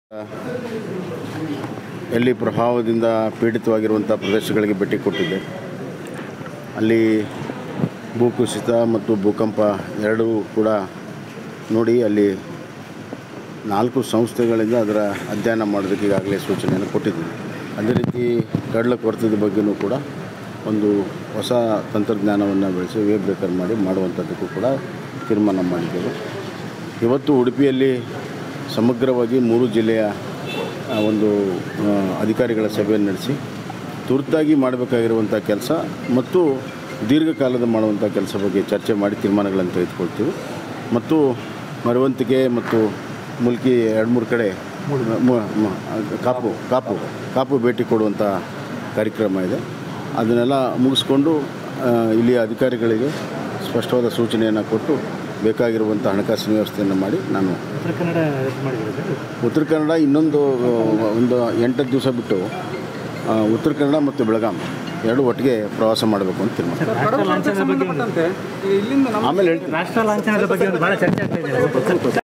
ಎಲ್ಲಿ ಪ್ರಭಾವದಿಂದ ಪೀಡಿತವಾಗಿರುವಂಥ ಪ್ರದೇಶಗಳಿಗೆ ಭೇಟಿ ಕೊಟ್ಟಿದ್ದೆ. ಅಲ್ಲಿ ಭೂಕುಸಿತ ಮತ್ತು ಭೂಕಂಪ ಎರಡೂ ಕೂಡ ನೋಡಿ ಅಲ್ಲಿ 4 ಸಂಸ್ಥೆಗಳಿಂದ ಅದರ ಅಧ್ಯಯನ ಮಾಡೋದಕ್ಕೆ ಈಗಾಗಲೇ ಸೂಚನೆಯನ್ನು ಕೊಟ್ಟಿದ್ದೀನಿ. ಅದೇ ರೀತಿ ಕಡಲ ಕೊರೆತದ ಬಗ್ಗೆಯೂ ಕೂಡ ಒಂದು ಹೊಸ ತಂತ್ರಜ್ಞಾನವನ್ನು ಬೆಳೆಸಿ ವೇವ್ ಬ್ರೇಕರ್ ಮಾಡುವಂಥದ್ದಕ್ಕೂ ಕೂಡ ತೀರ್ಮಾನ ಮಾಡಿದ್ದೇವೆ. ಇವತ್ತು ಉಡುಪಿಯಲ್ಲಿ ಸಮಗ್ರವಾಗಿ 3 ಜಿಲ್ಲೆಯ ಒಂದು ಅಧಿಕಾರಿಗಳ ಸಭೆಯನ್ನು ನಡೆಸಿ ತುರ್ತಾಗಿ ಮಾಡಬೇಕಾಗಿರುವಂಥ ಕೆಲಸ ಮತ್ತು ದೀರ್ಘಕಾಲದ ಮಾಡುವಂಥ ಕೆಲಸ ಬಗ್ಗೆ ಚರ್ಚೆ ಮಾಡಿ ತೀರ್ಮಾನಗಳನ್ನು ತೆಗೆದುಕೊಳ್ತೀವಿ. ಮತ್ತು ಮರವಂತಿಕೆ ಮತ್ತು ಮುಲ್ಕಿ 2-3 ಕಡೆ ಕಾಪು ಭೇಟಿ ಕೊಡುವಂಥ ಕಾರ್ಯಕ್ರಮ ಇದೆ. ಅದನ್ನೆಲ್ಲ ಮುಗಿಸ್ಕೊಂಡು ಇಲ್ಲಿಯ ಅಧಿಕಾರಿಗಳಿಗೆ ಸ್ಪಷ್ಟವಾದ ಸೂಚನೆಯನ್ನು ಕೊಟ್ಟು ಬೇಕಾಗಿರುವಂಥ ಹಣಕಾಸಿನ ವ್ಯವಸ್ಥೆಯನ್ನು ಮಾಡಿ ನಾನು ಉತ್ತರ ಕನ್ನಡ ಇನ್ನೊಂದು 8 ದಿವಸ ಬಿಟ್ಟು ಉತ್ತರ ಕನ್ನಡ ಮತ್ತು ಬೆಳಗಾಂ ಎರಡು ಒಟ್ಟಿಗೆ ಪ್ರವಾಸ ಮಾಡಬೇಕು ಅಂತ ತೀರ್ಮಾನ. ಆಮೇಲೆ ಹೇಳ್ತೀನಿ.